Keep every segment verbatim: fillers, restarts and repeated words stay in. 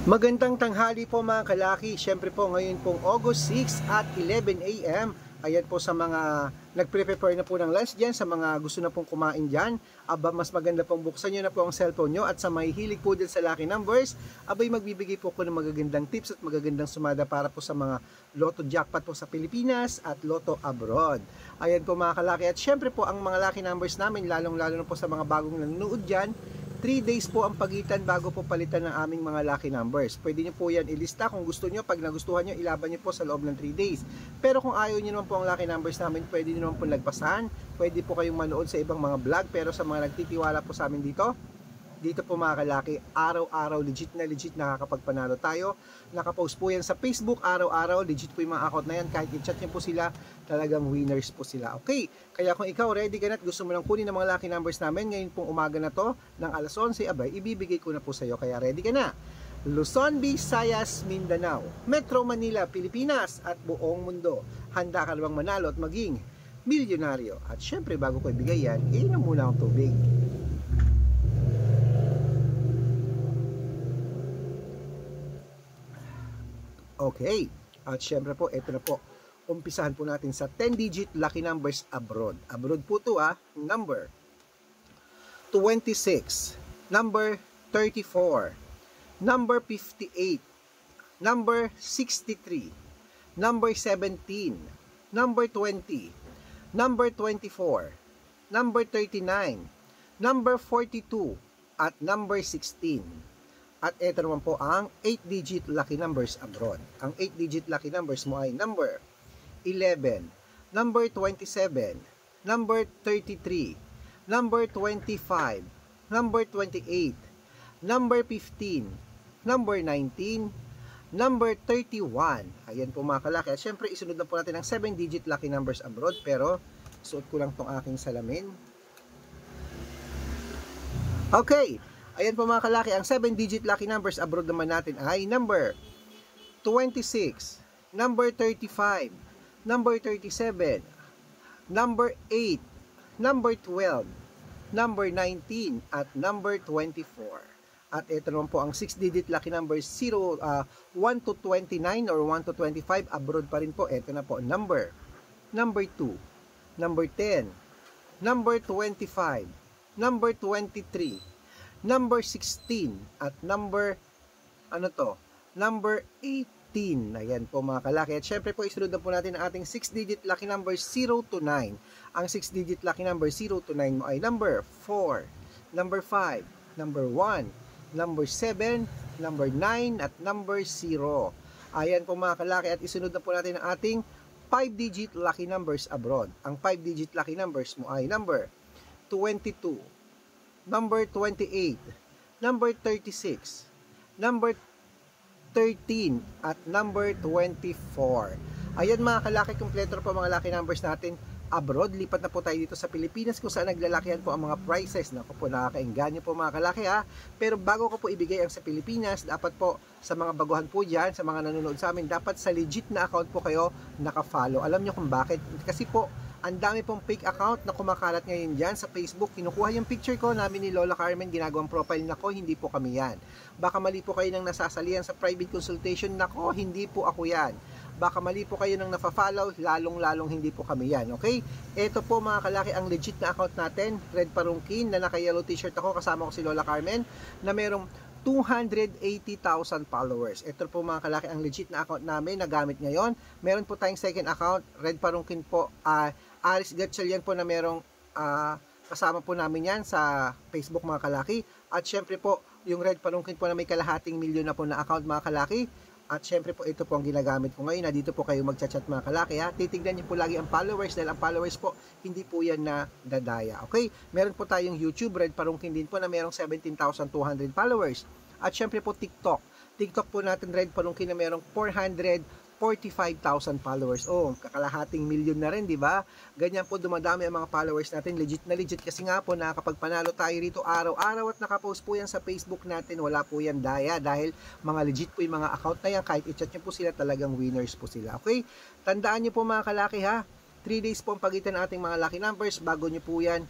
Magandang tanghali po mga kalaki. Siyempre po ngayon pong August six at eleven a m Ayan po sa mga nagpre-prepare na po ng lunch dyan, sa mga gusto na pong kumain dyan. Aba, mas maganda pong buksan nyo na po ang cellphone nyo. At sa may hilig po dyan sa lucky numbers, abay magbibigay po ko ng magagandang tips at magagandang sumada para po sa mga Lotto jackpot po sa Pilipinas at Lotto abroad. Ayan po mga kalaki. At syempre po ang mga lucky numbers namin, lalong lalo na po sa mga bagong nanonood dyan, three days po ang pagitan bago po palitan ng aming mga lucky numbers. Pwede nyo po yan ilista kung gusto nyo. Pag nagustuhan nyo, ilaban nyo po sa loob ng three days. Pero kung ayaw nyo naman po ang lucky numbers namin, pwede nyo naman po lagpasan. Pwede po kayong manood sa ibang mga vlog. Pero sa mga nagtitiwala po sa amin dito, dito po mga kalaki, araw-araw legit na legit nakakapagpanalo tayo. Nakapost po yan sa Facebook araw-araw, legit po yung mga account na yan. Kahit i-chat nyo po sila, talagang winners po sila. Okay, kaya kung ikaw ready ka na at gusto mo lang kunin ang mga lucky numbers namin ngayon pong umaga na to ng alas onse, abay, ibibigay ko na po sa iyo. Kaya ready ka na? Luzon, Visayas, Mindanao, Metro Manila, Pilipinas at buong mundo. Handa ka na bang manalo at maging milyonaryo? At syempre bago ko ibigay yan, iinom muna ang tubig. Okay, at syempre po, ito na po. Umpisahan po natin sa ten digit lucky numbers abroad. Abroad po ito ah, number twenty-six, number thirty-four, number fifty-eight, number sixty-three, number seventeen, number twenty, number twenty-four, number thirty-nine, number forty-two, at number sixteen. At ito naman po ang eight digit lucky numbers abroad. Ang eight digit lucky numbers mo ay number eleven, number twenty-seven, number thirty-three, number twenty-five, number twenty-eight, number fifteen, number nineteen, number thirty-one. Ayan po mga kalaki. At syempre isunod na po natin ang seven digit lucky numbers abroad. Pero suot ko lang tong aking salamin. Okay. Ayan po mga kalaki, ang seven digit lucky numbers abroad naman natin ay number twenty-six, number thirty-five, number thirty-seven, number eight, number twelve, number nineteen, at number twenty-four. At ito naman po ang six digit lucky numbers zero, uh, one to twenty-nine or one to twenty-five, abroad pa rin po. Ito na po, number, number two, number ten, number twenty-five, number twenty-three, number sixteen, at number, ano to, number eighteen. Ayan po mga kalaki. At syempre po, isunod na po natin ang ating six digit lucky number zero to nine. Ang six digit lucky number zero to nine mo ay number four, number five, number one, number seven, number nine, at number zero. Ayan po mga kalaki. At isunod na po natin ang ating five digit lucky numbers abroad. Ang five digit lucky numbers mo ay number twenty-two, number twenty-eight, number thirty-six, number thirteen, at number twenty-four. Ayan mga kalaki, kompleto po mga lucky numbers natin abroad. Lipat na po tayo dito sa Pilipinas kung saan naglalakihan po ang mga prices. Naku po, nakakainganyo po mga kalaki ha. Pero bago ko po ibigay ang sa Pilipinas, dapat po sa mga baguhan po dyan, sa mga nanonood sa amin, dapat sa legit na account po kayo nakafollow. Alam nyo kung bakit? Kasi po, ang dami pong fake account na kumakalat ngayon dyan sa Facebook. Kinukuha yung picture ko namin ni Lola Carmen, ginagawang profile. Nako, hindi po kami yan. Baka mali po kayo nang nasasalihan sa private consultation. Nako, hindi po ako yan. Baka mali po kayo nang nafa-follow, lalong-lalong hindi po kami yan. Okay? Ito po mga kalaki ang legit na account natin. Red Parungkin, na naka-yellow t-shirt ako. Kasama ko si Lola Carmen na merong two hundred eighty thousand followers. Ito po mga kalaki ang legit na account namin na gamit ngayon. Meron po tayong second account, Red Parungkin po. Ah, uh, Aris Gatchalian po na merong uh, kasama po namin yan sa Facebook mga kalaki. At syempre po, yung Red Parungkin po na may kalahating milyon na po na account mga kalaki. At syempre po, ito po ang ginagamit ko ngayon. Na dito po kayo magchat-chat mga kalaki ha. Titignan niyo po lagi ang followers dahil ang followers po, hindi po yan na dadaya. Okay? Meron po tayong YouTube, Red Parungkin din po na merong seventeen thousand two hundred followers. At syempre po TikTok. TikTok po natin Red Parungkin na merong four hundred forty-five thousand followers. Oh, kakalahating milyon na rin, di ba? Ganyan po dumadami ang mga followers natin. Legit na legit kasi nga po nakakapagpanalo tayo rito araw-araw at nakapost po yan sa Facebook natin. Wala po yan daya dahil mga legit po yung mga account na yan. Kahit i-chat nyo po sila, talagang winners po sila. Okay? Tandaan nyo po mga kalaki ha. three days po ang pagitan ng ating mga lucky numbers. Bago nyo po yan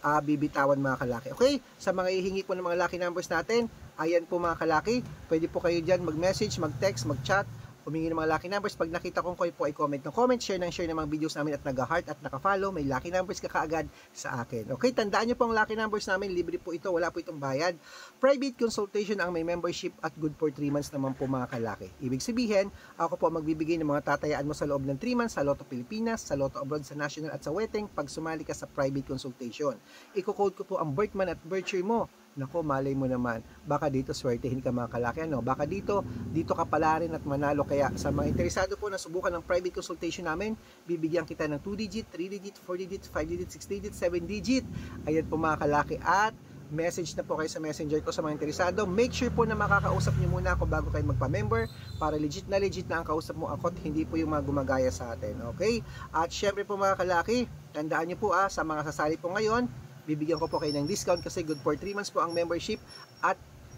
uh, bibitawan mga kalaki. Okay? Sa mga ihingi po ng mga lucky numbers natin, ayan po mga kalaki. Pwede po kayo dyan mag-message, mag-text, mag-chat, humingi ng mga lucky numbers. Pag nakita kong kayo po ay comment ng comment, share ng share ng mga videos namin at nag-heart at naka-follow, may lucky numbers ka kaagad sa akin. Okay, tandaan nyo po ang lucky numbers namin, libre po ito, wala po itong bayad. Private consultation ang may membership at good for three months naman po mga kalaki. Ibig sabihin, ako po magbibigay ng mga tatayaan mo sa loob ng three months sa Lotto Pilipinas, sa Lotto Abroad, sa National at sa Weteng pag sumali ka sa private consultation. Iko-code ko po ang birthman at birth year mo. Nako, malay mo naman, baka dito swertehin ka mga kalaki, ano? Baka dito, dito ka pala rin at manalo. Kaya sa mga interesado po na subukan ng private consultation namin, bibigyan kita ng two digit, three digit, four digit, five digit, six digit, seven digit. Ayan po mga kalaki, at message na po kayo sa messenger ko sa mga interesado. Make sure po na makakausap niyo muna ako bago kayo magpa-member para legit na legit na ang kausap mo ako at hindi po yung mga gumagaya sa atin. Okay? At syempre po mga kalaki, tandaan niyo po ah, sa mga sasali po ngayon, bibigyan ko po kayo ng discount kasi good for three months po ang membership at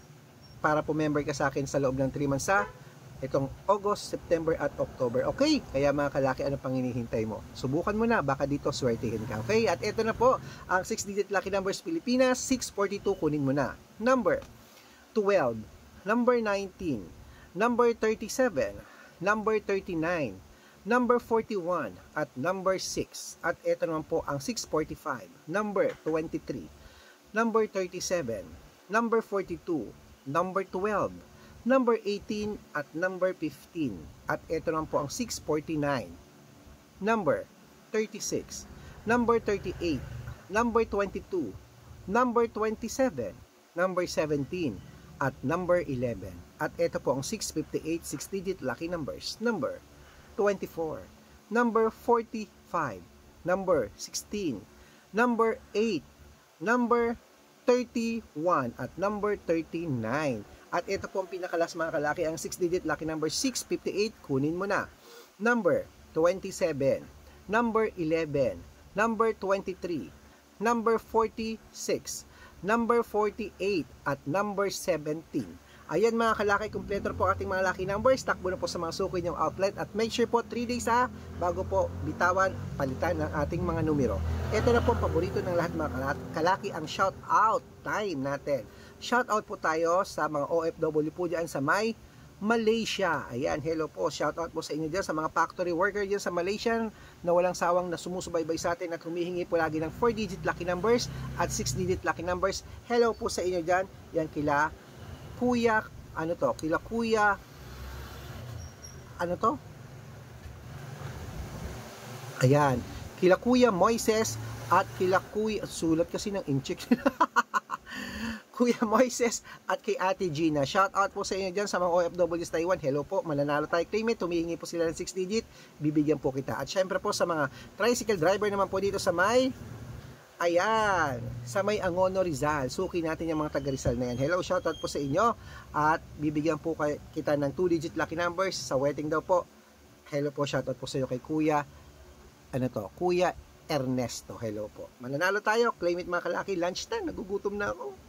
para po member ka sa akin sa loob ng three months sa itong August, September at October. Okay? Kaya mga kalaki, ano pang hinihintay mo? Subukan mo na, baka dito swertihin ka. Okay? At ito na po ang six digit lucky numbers Pilipinas, six forty-two, kunin mo na. Number twelve, number nineteen, number thirty-seven, number thirty-nine, number forty-one, at number six. At ito naman po ang six forty-five, number twenty-three, number thirty-seven, number forty-two, number twelve, number eighteen, at number fifteen. At ito naman po ang six forty-nine, number thirty-six, number thirty-eight, number twenty-two, number twenty-seven, number seventeen, at number eleven. At ito po ang six fifty-eight, six digit lucky numbers, number twenty-four, number forty-five, number sixteen, number eight, number thirty-one, at number thirty-nine. At ito po ang pinakalas mga kalaki, ang six digit lucky number six fifty-eight, kunin mo na. Number twenty-seven, number eleven, number twenty-three, number forty-six, number forty-eight, at number seventeen. Ayan mga kalaki, kompleto po ating mga lucky numbers. Takbo na po sa mga suki niyong outlet at make sure po three days ha, bago po bitawan, palitan ng ating mga numero. Ito na po ang paborito ng lahat mga kalaki, ang shout out time natin. Shout out po tayo sa mga O F W po dyan sa may Malaysia. Ayan, hello po, shout out po sa inyo dyan sa mga factory worker dyan sa Malaysia na walang sawang na sumusubaybay sa atin at humihingi po lagi ng four digit lucky numbers at six digit lucky numbers. Hello po sa inyo dyan, yan kila Kuya, ano to? Kila Kuya, ano to? Ayan, kila Kuya Moises at kila Kuya, sulat kasi ng incheck. Kuya Moises at kay Ate Gina. Shout out po sa inyo dyan sa mga O F W sa Taiwan. Hello po, mananalo tayo claim it. Tumihingi po sila ng six digit, bibigyan po kita. At syempre po sa mga tricycle driver naman po dito sa may ayan, sa may Angono Rizal, suki natin yung mga taga Rizal na yan. Hello, shoutout po sa inyo at bibigyan po kay, kita ng two digit lucky numbers sa wedding daw po. Hello po, shoutout po sa inyo kay Kuya, ano to, Kuya Ernesto. Hello po, mananalo tayo, claim it mga kalaki. Lunch time, nagugutom na ako.